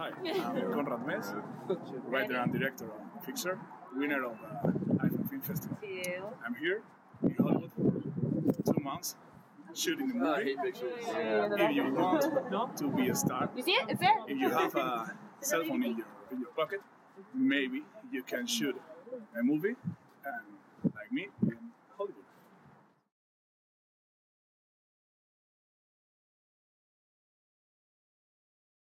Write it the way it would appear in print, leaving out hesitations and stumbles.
Hi, I'm Conrad Mes, writer and director of Fixer, winner of the iPhone Film Festival. I'm here in Hollywood for 2 months shooting the movie. If you want to be a star, You see it? It's there. if you have a cell phone in your pocket, maybe you can shoot a movie and, like me,